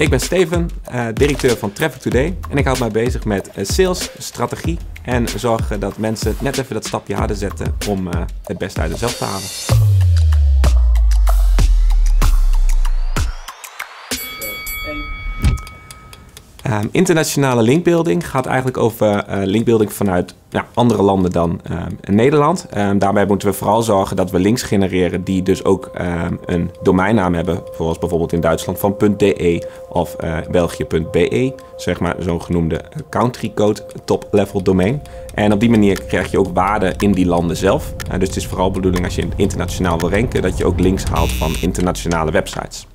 Ik ben Steven, directeur van Traffic Today en ik houd mij bezig met sales, strategie en zorgen dat mensen net even dat stapje harder zetten om het beste uit zichzelf te halen. Internationale linkbuilding gaat eigenlijk over linkbuilding vanuit andere landen dan Nederland. Daarbij moeten we vooral zorgen dat we links genereren die dus ook een domeinnaam hebben. Zoals bijvoorbeeld in Duitsland van .de of België.be. Zeg maar zo'n genoemde country code top level domein. En op die manier krijg je ook waarde in die landen zelf. Dus het is vooral de bedoeling als je internationaal wil ranken dat je ook links haalt van internationale websites.